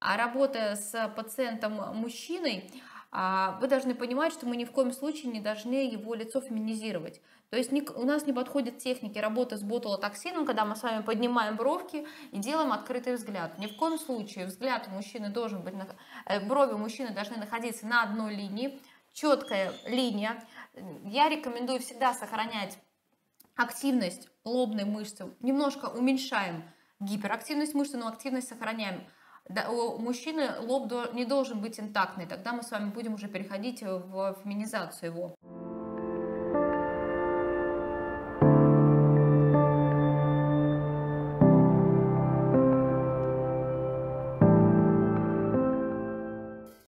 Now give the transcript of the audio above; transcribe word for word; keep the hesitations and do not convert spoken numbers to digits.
А работая с пациентом-мужчиной, а, вы должны понимать, что мы ни в коем случае не должны его лицо феминизировать. То есть ник- у нас не подходят техники работы с ботулотоксином, когда мы с вами поднимаем бровки и делаем открытый взгляд. Ни в коем случае взгляд у мужчины должен быть, на- э, брови у мужчины должны находиться на одной линии, четкая линия. Я рекомендую всегда сохранять активность лобной мышцы, немножко уменьшаем гиперактивность мышцы, но активность сохраняем. Да, у мужчины лоб до- не должен быть интактный, тогда мы с вами будем уже переходить в феминизацию его.